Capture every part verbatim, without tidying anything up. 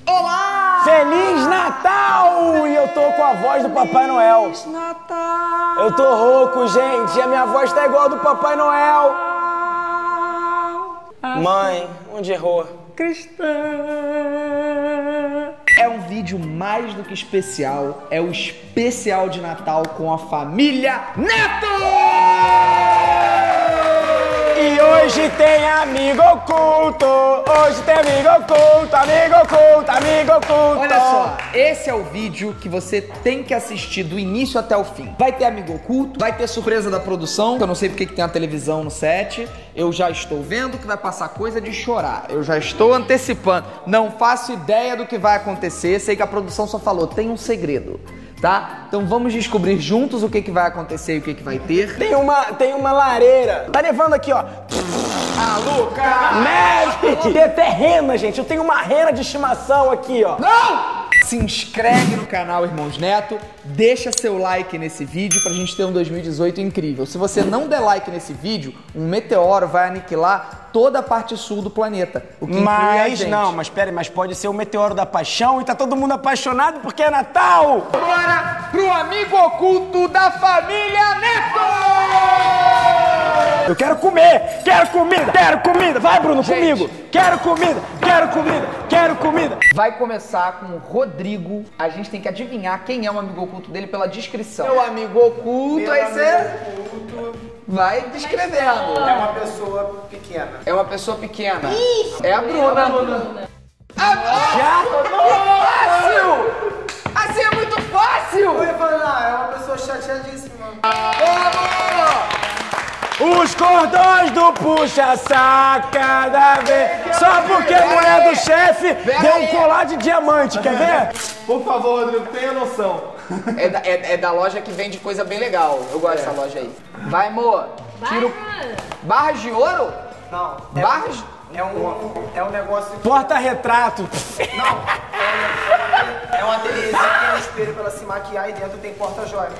Olá! Feliz Natal! E eu tô com a voz do Papai Noel. Feliz Natal! Eu tô rouco, gente, e a minha voz tá igual a do Papai Noel. Mãe, onde errou? Cristã. É um vídeo mais do que especial, é o especial de Natal com a família Neto! E hoje tem amigo oculto, hoje tem amigo oculto, amigo oculto, amigo oculto. Olha só, esse é o vídeo que você tem que assistir do início até o fim. Vai ter amigo oculto, vai ter surpresa da produção, que eu não sei porque que tem a televisão no set. Eu já estou vendo que vai passar coisa de chorar. Eu já estou antecipando. Não faço ideia do que vai acontecer. Sei que a produção só falou, tem um segredo. Tá? Então vamos descobrir juntos o que, que vai acontecer e o que, que vai ter. Tem uma, tem uma lareira. Tá levando aqui, ó. Ah, Luca! Neve! Tem até rena, gente. Eu tenho uma rena de estimação aqui, ó. Não! Se inscreve no canal Irmãos Neto, deixa seu like nesse vídeo pra gente ter um dois mil e dezoito incrível. Se você não der like nesse vídeo, um meteoro vai aniquilar toda a parte sul do planeta. O que inclui a Mas gente. não, mas pera aí, mas pode ser o meteoro da paixão e tá todo mundo apaixonado porque é Natal! Bora pro amigo oculto da família Neto! Eu quero comer! Quero comida! Quero comida! Vai, Bruno, Gente. comigo! Quero comida! Quero comida! Quero comida! Vai começar com o Rodrigo. A gente tem que adivinhar quem é o amigo oculto dele pela descrição. Meu amigo oculto, Meu aí amigo você oculto vai descrevendo. é uma pessoa pequena. É uma pessoa pequena. É a Bruna. A Bruna. Já? Fácil! Assim é muito fácil! Eu ia falar, é uma pessoa chateadíssima. Os cordões do puxa-saca da vez. Só porque a mulher do chefe deu um colar de diamante, quer ver? Por favor, Rodrigo, tenha noção. É da, é, é da loja que vende coisa bem legal. Eu gosto dessa loja aí. Vai, amor. Tira o... Barras de ouro? Não, é, Barras... é, um, é um negócio... Porta-retrato. Não, é, é um ateliêzinho que tem um espelho pra ela se maquiar e dentro tem porta-joia.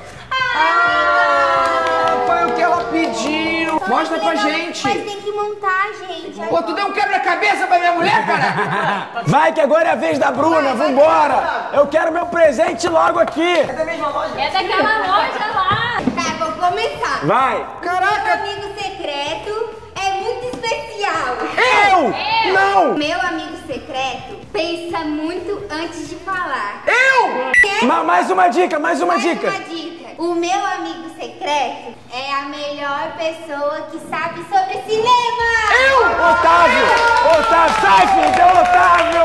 Ah, foi o que ela pediu. Mostra pra gente. Mas tem que montar, gente. Pô, tu deu um quebra-cabeça pra minha mulher, cara? Vai que agora é a vez da Bruna, vambora! Eu quero meu presente logo aqui! É da mesma loja? É daquela loja lá. Tá, vou começar. Vai! Caraca! Meu amigo secreto é muito especial. Eu! Não! Meu amigo secreto pensa muito antes de falar. Eu! Quer? Ma- mais uma dica, mais uma Mais dica! uma dica. O meu amigo secreto é a melhor pessoa que sabe sobre cinema. Eu! Otávio! Otávio! Sai, filho! É o Otávio!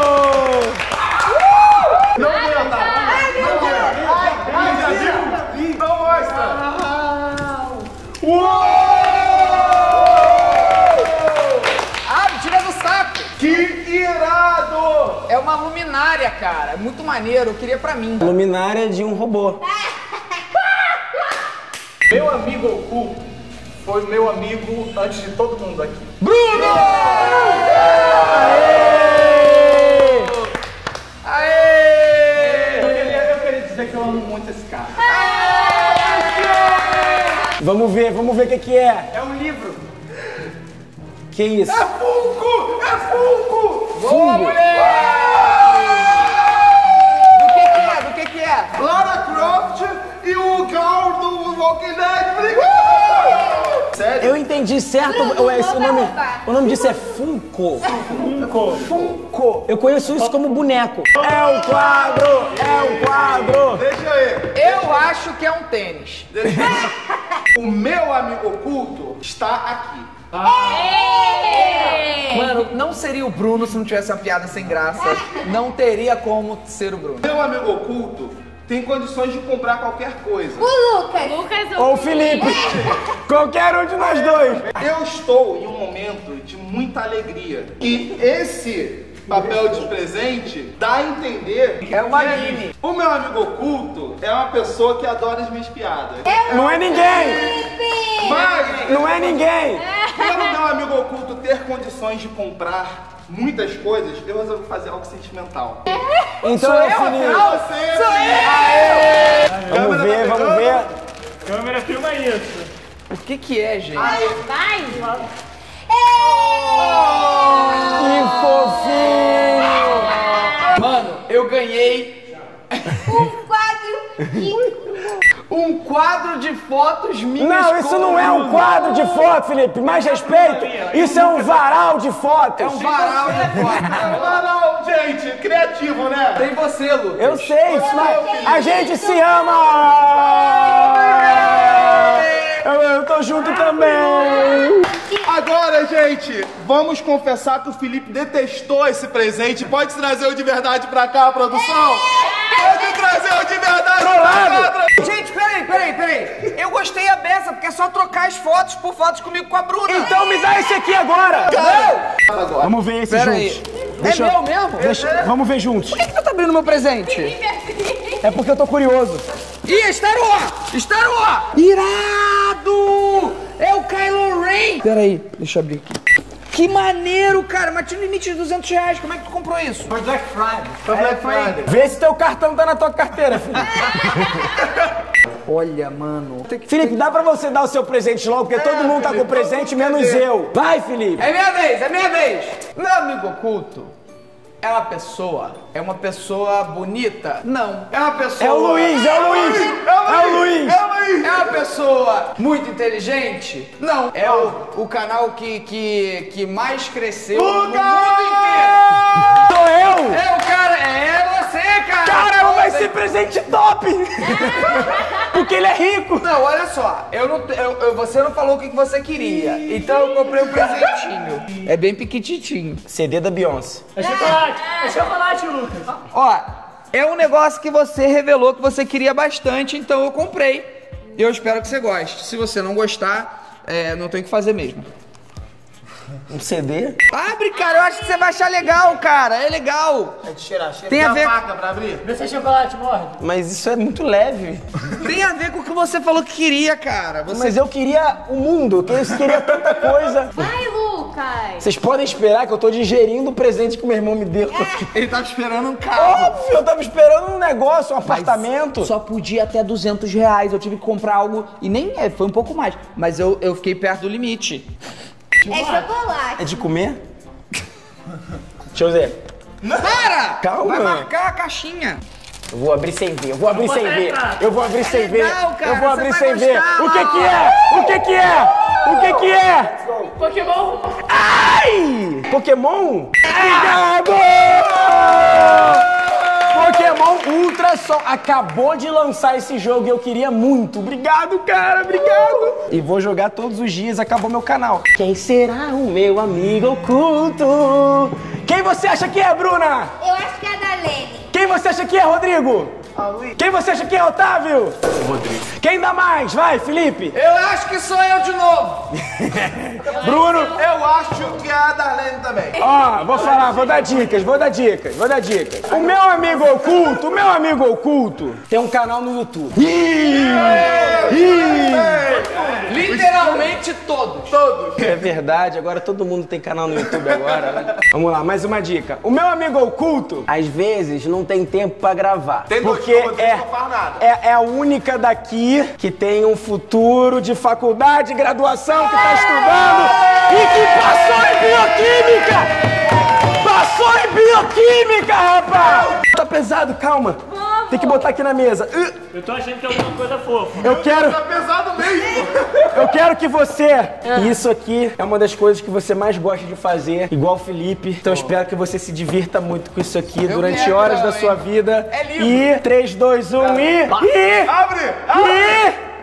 Não tem, Otávio. Ai, meu Deus. Não mostra. Abre, tira do saco! Que irado! É uma luminária, cara. É muito maneiro. Eu queria pra mim. Luminária de um robô. Meu amigo oculto foi meu amigo antes de todo mundo aqui. Bruno! Aê! Aê! Eu queria, eu queria dizer que eu amo muito esse cara. Vamos ver, vamos ver o que que é. É um livro. Que isso? É Funko! É Funko! Boa, mulher! Do que que é? Do que que é? Lara Croft e o Gal do Walking Dead brigando! Sério? Eu entendi certo. Bruno, o, esse, o, vou nome, derrubar. o nome disso é Funko. Funko. Funko. Eu conheço isso como boneco. É um quadro! É um quadro! Deixa aí. Eu acho que é um tênis. O meu amigo oculto está aqui. Mano, não seria o Bruno se não tivesse uma piada sem graça. Não teria como ser o Bruno. Meu amigo oculto tem condições de comprar qualquer coisa. O Lucas. Lucas Ou o Felipe. Qualquer um de nós dois. Eu estou em um momento de muita alegria. E esse papel de presente dá a entender É uma que mini. o meu amigo oculto é uma pessoa que adora as minhas piadas. Não é ninguém. Felipe. Mas, Não é ninguém. pelo meu amigo oculto ter condições de comprar muitas coisas, eu resolvi fazer algo sentimental. Então é o Felipe. Você, Sou eu! Vamos ver, vamos ver. Câmera filma isso. O que que é, gente? vai! Que fofinho. eu ganhei Um quadro de... um quadro de fotos minhas. Não, isso com não é um quadro de foto, Felipe. Mais respeito. Isso é um varal de fotos. É um varal de fotos. Não, não, gente, criativo, né? Tem você, Lucas. Eu sei, isso não- a gente se ama. Eu, eu tô junto também. Agora, gente, vamos confessar que o Felipe detestou esse presente. Pode trazer o de verdade pra cá, produção? Pode trazer o de verdade pra cá. Gente, peraí, peraí, peraí. Eu gostei a beça, porque é só trocar as fotos por fotos comigo com a Bruna. Então me dá esse aqui agora. Agora. Vamos ver esse Pera juntos. aí. Deixa é eu- meu mesmo? Deixa- vamos ver juntos. Por que, que tu tá abrindo meu presente? É porque eu tô curioso. Ih, Star Wars! Star Wars! Irado! É o Kylo Ren! Pera aí, deixa eu abrir aqui. Que maneiro, cara! Mas tinha um limite de duzentos reais. Como é que tu comprou isso? Foi Black Friday. Foi Black Friday. Vê se teu cartão tá na tua carteira, Felipe. Olha, mano. Tem que... Felipe, dá pra você dar o seu presente logo, porque todo mundo tá com presente, menos eu. Vai, Felipe. É minha vez, é minha vez! Meu amigo oculto é uma pessoa. É uma pessoa bonita? Não. É uma pessoa. É o Luiz, é o Luiz. É o Luiz. É uma pessoa muito inteligente? Não. É o, o canal que, que, que mais cresceu no mundo inteiro. Sou eu. É o cara, é você, cara. Caramba, vai ser presente top. Porque ele é rico. Não, olha só, eu não, eu, eu- você não falou o que que você queria, então eu comprei um presentinho. É bem piquititinho. C D da Beyoncé. É chocolate, é chocolate, Lucas. Ó, é um negócio que você revelou que você queria bastante, então eu comprei. Eu espero que você goste. Se você não gostar, é, não tem o que fazer mesmo. Um C D? Abre, cara, eu acho que você vai achar legal, cara. É legal. É de cheirar, cheira. Tem a ver- faca pra abrir? Vê se é chocolate, morde. Mas isso é muito leve. Tem a ver com o que você falou que queria, cara. Você... Mas eu queria o mundo, eu queria tanta coisa. Vai, Lucas! Vocês podem esperar que eu tô digerindo o presente que o meu irmão me deu. Ele tava esperando um carro. Óbvio, eu tava esperando um negócio, um apartamento. Só podia até duzentos reais. Eu tive que comprar algo. E nem é, foi um pouco mais. Mas eu, eu fiquei perto do limite. É chocolate. É de comer? Deixa eu ver. Para! Calma. Vai marcar a caixinha. Eu vou abrir sem ver, eu vou abrir Não sem pode ver. entrar. Eu vou abrir sem ver. legal, cara, Eu vou você abrir vai sem ver. gostar, O que que ó. é? O que que é? O que que é? Pokémon. Ai! Pokémon? Obrigado! Pokémon Ultra Sol acabou de lançar esse jogo e eu queria muito. Obrigado, cara, obrigado. E vou jogar todos os dias, acabou meu canal. Quem será o meu amigo oculto? Quem você acha que é, Bruna? Eu acho que é a da Lene. Quem você acha que é, Rodrigo? Quem você acha que é, Otávio? Rodrigo. Quem dá mais? Vai, Felipe. Eu acho que sou eu de novo. Bruno. Eu acho que é a Darlene também. Ó, vou falar, vou dar dicas, vou dar dicas, vou dar dicas. O meu amigo oculto, o meu amigo oculto tem um canal no YouTube. Ih! Ih! Literalmente todos. Todos. É verdade, agora todo mundo tem canal no YouTube agora. Né? Vamos lá, mais uma dica. O meu amigo oculto, às vezes, não tem tempo pra gravar. Tem dois, porque o Rodrigo é, não faz nada. é, é a única daqui que tem um futuro de faculdade, graduação, que tá estudando e que passou em bioquímica! Passou em bioquímica, rapaz! Tá pesado, calma. Tem que botar aqui na mesa. Uh, Eu tô achando que é alguma coisa fofa. Eu quero... Tá pesado mesmo. Eu quero que você... Isso aqui é uma das coisas que você mais gosta de fazer, igual o Felipe. Então eu espero que você se divirta muito com isso aqui durante quero, horas não, da sua hein? vida. É livro. E três, dois, um e... E... Abre. Abre. E...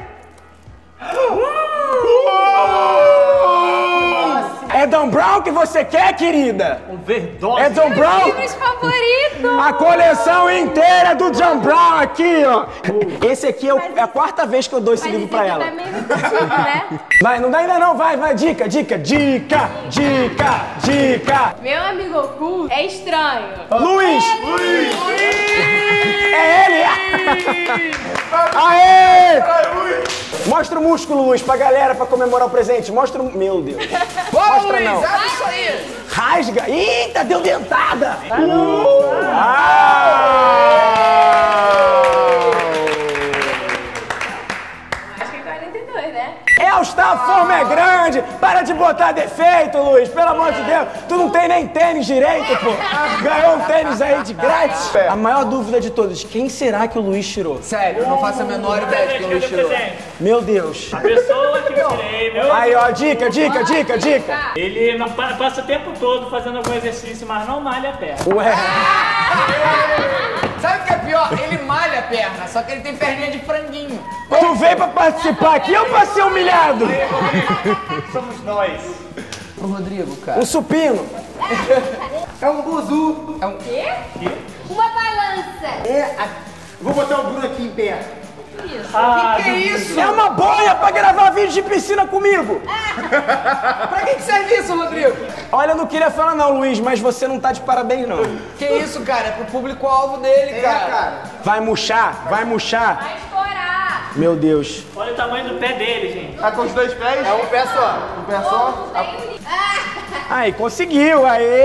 É Dan Brown que você quer, querida? Overdose. É Dan Brown? Filmes favoritos. A coleção inteira do Dan Brown aqui, ó. Esse aqui é, o- é a quarta vez que eu dou esse Mas livro esse pra aqui ela. tá meio repetido, né? Vai, não dá ainda não, vai, vai, dica, dica, dica, dica, dica. Meu amigo oculto é estranho. Luiz! É ele! Aê! Mostra o músculo, Luiz, pra galera, pra comemorar o presente. Mostra o... Meu Deus. Vamos, Mostra Luiz, não. abre isso aí. Rasga. Eita, deu dentada. Uh! Acho que é quarenta e dois, né? É All Star A forma é grande. Para de botar defeito, Luiz. Pelo amor de Deus. Tu não tem nem tênis direito, pô. Ganhou um tênis aí de grátis. A maior dúvida de todos, quem será que o Luiz tirou? Sério, eu não faço a menor ideia de quem o Luiz tirou. Meu Deus. A pessoa que eu tirei, meu. Aí, ó, dica, dica, dica, dica. Ele não pa- passa o tempo todo fazendo algum exercício, mas não malha a perna. Ué. Sabe o que é pior? Ele malha a perna, só que ele tem perninha de franguinho. Tu veio pra participar aqui ou pra ser humilhado? Somos nós. Pro Rodrigo, cara. O supino. É um buzu. É um... Quê? Uma balança. Vou botar o Bruno aqui em pé. Ah, Que isso? É uma boia pra gravar vídeo de piscina comigo. Pra que que serve isso, Rodrigo? Olha, eu não queria falar não, Luiz, mas você não tá de parabéns, não. Que isso, cara? É pro público-alvo dele, cara. Vai murchar, vai murchar. Vai estourar. Meu Deus. olha o tamanho do pé dele, gente. Tá com os dois pés? É um pé só. Um pé só? Aí, conseguiu, aê!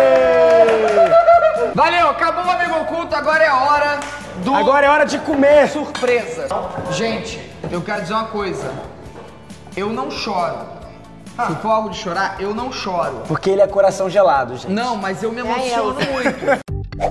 Valeu, acabou o Amigo Oculto, agora é a hora do... Agora é hora de comer. Surpresa. Gente, eu quero dizer uma coisa. Eu não choro. Se for algo de chorar, eu não choro. Porque ele é coração gelado, gente. Não, mas eu me emociono muito.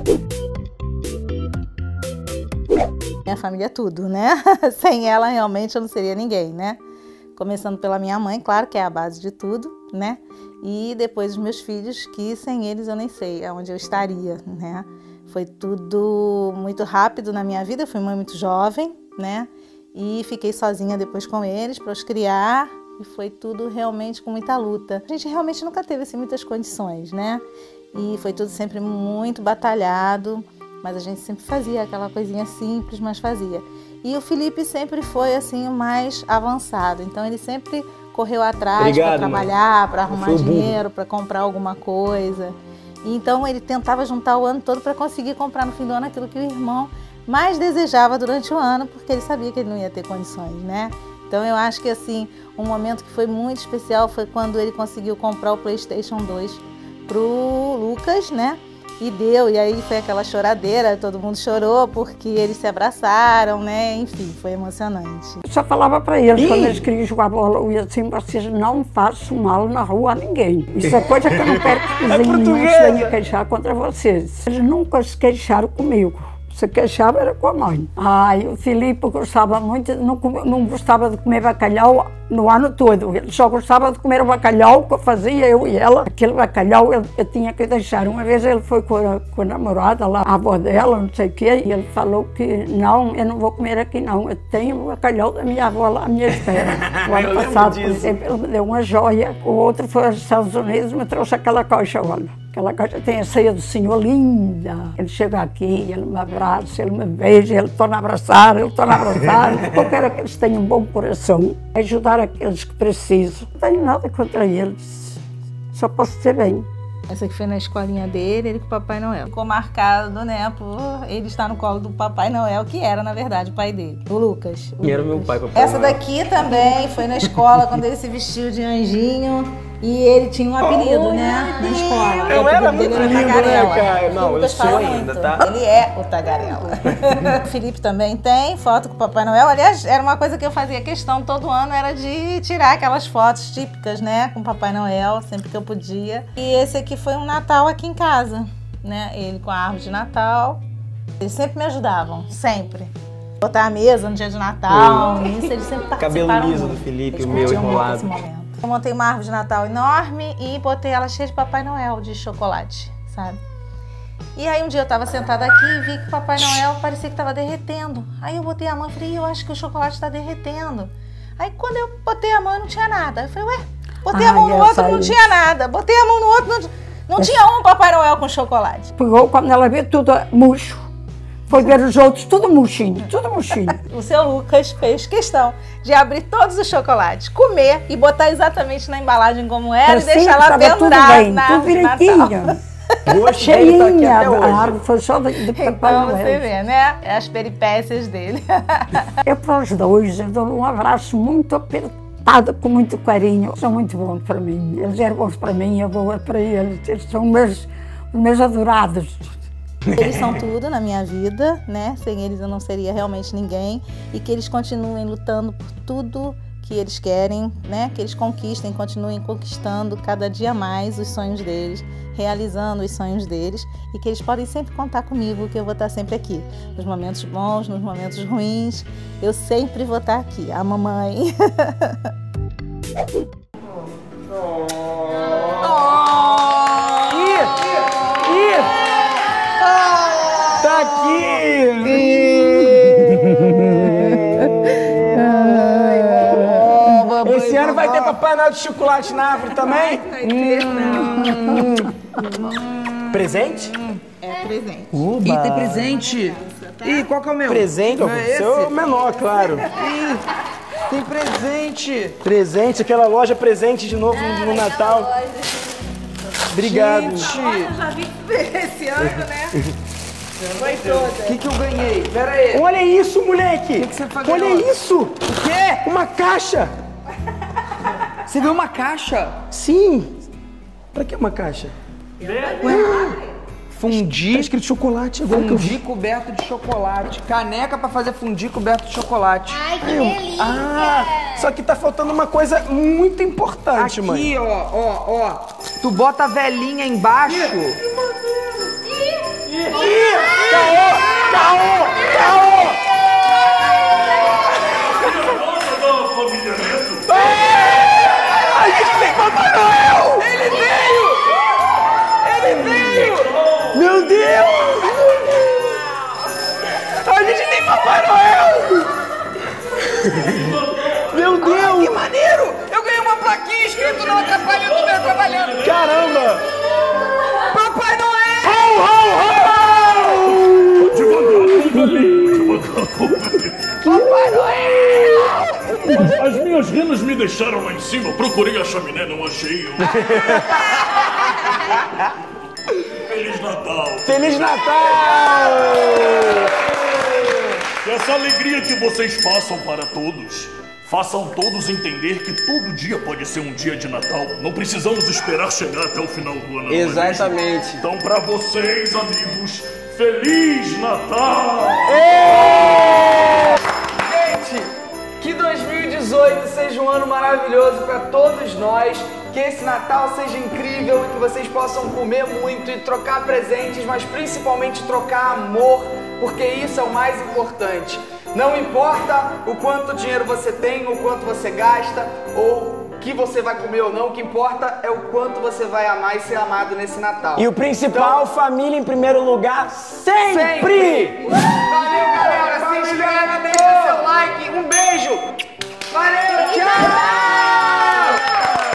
Minha família é tudo, né? Sem ela, realmente, eu não seria ninguém, né? Começando pela minha mãe, claro, que é a base de tudo, né? E depois os meus filhos, que sem eles eu nem sei aonde eu estaria, né? Foi tudo muito rápido na minha vida, eu fui mãe muito jovem, né? E fiquei sozinha depois com eles para os criar. E foi tudo realmente com muita luta. A gente realmente nunca teve assim, muitas condições, né? E foi tudo sempre muito batalhado, mas a gente sempre fazia aquela coisinha simples, mas fazia. E o Felipe sempre foi assim o mais avançado, então ele sempre correu atrás para trabalhar, para arrumar dinheiro, para comprar alguma coisa. E então ele tentava juntar o ano todo para conseguir comprar no fim do ano aquilo que o irmão mais desejava durante o ano, porque ele sabia que ele não ia ter condições, né? Então eu acho que assim, um momento que foi muito especial foi quando ele conseguiu comprar o PlayStation dois pro Lucas, né? E deu, e aí foi aquela choradeira, todo mundo chorou porque eles se abraçaram, né? Enfim, foi emocionante. Eu só falava para eles, Ih. quando eles queriam jogar bola, eu ia assim, vocês não façam mal na rua a ninguém. Isso é coisa que eu não quero que os meninos venham queixar contra vocês. Eles nunca se queixaram comigo. Se queixava era com a mãe. Ai, o Filipe gostava muito, não, não gostava de comer bacalhau no ano todo. Ele só gostava de comer o bacalhau que eu fazia, eu e ela. Aquele bacalhau eu, eu tinha que deixar. Uma vez ele foi com a, com a namorada lá, a avó dela, não sei o quê, e ele falou que não, eu não vou comer aqui não. Eu tenho o bacalhau da minha avó lá à minha espera. O ano passado, por exemplo, ele me deu uma joia. O outro foi aos Estados Unidos e me trouxe aquela caixa, olha. Aquela caixa tem a ceia do Senhor linda. Ele chega aqui, ele me abraça, ele me beija, ele torna a abraçar, ele torna a abraçar. Eu quero que eles tenham um bom coração, ajudar aqueles que precisam. Não tenho nada contra eles, só posso dizer bem. Essa aqui foi na escolinha dele, ele com o Papai Noel. Ficou marcado, né, por ele estar no colo do Papai Noel, que era, na verdade, o pai dele, o Lucas. O e era o meu pai, Papai Essa Noel. Daqui também foi na escola, quando ele se vestiu de anjinho. E ele tinha um apelido, oh, né, na escola. Eu era muito lindo, Tagarela. Né, cara? Não, eu sou ainda, muito. Tá? Ele é o Tagarela. O Felipe também tem foto com o Papai Noel. Aliás, era uma coisa que eu fazia questão todo ano, era de tirar aquelas fotos típicas, né, com o Papai Noel, sempre que eu podia. E esse aqui foi um Natal aqui em casa, né, ele com a árvore de Natal. Eles sempre me ajudavam, sempre. Botar a mesa no dia de Natal, hum. isso eles sempre participaram. Cabelo liso muito. do Felipe, eles o meu enrolado. Eu montei uma árvore de Natal enorme e botei ela cheia de Papai Noel de chocolate, sabe? E aí um dia eu tava sentada aqui e vi que o Papai Noel parecia que tava derretendo. Aí eu botei a mão e falei, eu acho que o chocolate tá derretendo. Aí quando eu botei a mão não tinha nada. Aí eu falei, ué, botei ah, a mão no outro não tinha nada. Botei a mão no outro não, não tinha um Papai Noel com chocolate. Pegou quando ela viu tudo murcho. Foi ver os outros, tudo murchinho, tudo murchinho. O seu Lucas fez questão de abrir todos os chocolates, comer e botar exatamente na embalagem como era assim, e deixar lá pendurada na tudo direitinho. Cheinha, a árvore foi só de, de Papai então, Noel. Você vê, né? As peripécias dele. Eu para os dois, eu dou um abraço muito apertado, com muito carinho. São muito bons para mim, eles eram bons para mim, eu vou para eles. Eles são meus, meus adorados. Eles são tudo na minha vida, né? Sem eles eu não seria realmente ninguém. E que eles continuem lutando por tudo que eles querem, né? Que eles conquistem, continuem conquistando cada dia mais os sonhos deles, realizando os sonhos deles e que eles podem sempre contar comigo, que eu vou estar sempre aqui. Nos momentos bons, nos momentos ruins, eu sempre vou estar aqui, a mamãe. Tá aqui! Esse ano vai ter Papai Noel de chocolate na árvore também? Hum. Presente? É presente. Uba. Ih, tem presente. Ih, qual que é o meu? Presente? Não O é seu é esse? o menor, claro. Ih, tem presente. Presente, aquela loja presente de novo no, no Natal. Obrigado. Gente, Já vi esse ano, né? Foi toda. o que que eu ganhei? Pera aí. Olha isso, moleque! O que que você foi Olha ganhar? isso! O quê? Uma caixa! Você ganhou uma caixa? Sim! Pra que uma caixa? Fundi. Tá escrito chocolate agora que eu Fundi vi. coberto de chocolate. Caneca pra fazer fundi coberto de chocolate. Ai, que delícia! Ah, só que tá faltando uma coisa muito importante, mãe. Aqui, ó, ó, ó. Tu bota a velhinha embaixo. Ih, caô! Caô! Caô! A gente tem Papai Noel! Ele veio! Ele veio! Meu Deus! A gente tem Papai Noel! Meu Que Deus! maneiro! Eu ganhei uma plaquinha escrito não atrapalhe o meu trabalhando. Caramba! Papai Noel! Ho, ho, Papai Noel! As minhas renas me deixaram lá em cima. Procurei a chaminé, não achei. Feliz Natal! Feliz Natal! Que essa alegria que vocês passam para todos, façam todos entender que todo dia pode ser um dia de Natal. Não precisamos esperar chegar até o final do ano. não é mesmo? Exatamente. Então, para vocês, amigos, Feliz Natal! Gente, que dois mil e dezoito seja um ano maravilhoso para todos nós, que esse Natal seja incrível e que vocês possam comer muito e trocar presentes, mas principalmente trocar amor, porque isso é o mais importante. Não importa o quanto dinheiro você tem, o quanto você gasta, ou o que você vai comer ou não, o que importa é o quanto você vai amar e ser amado nesse Natal. E o principal, família em primeiro lugar, sempre! Sempre! Valeu, galera! Se inscreve, deixa seu like. Um beijo! Valeu! Tchau!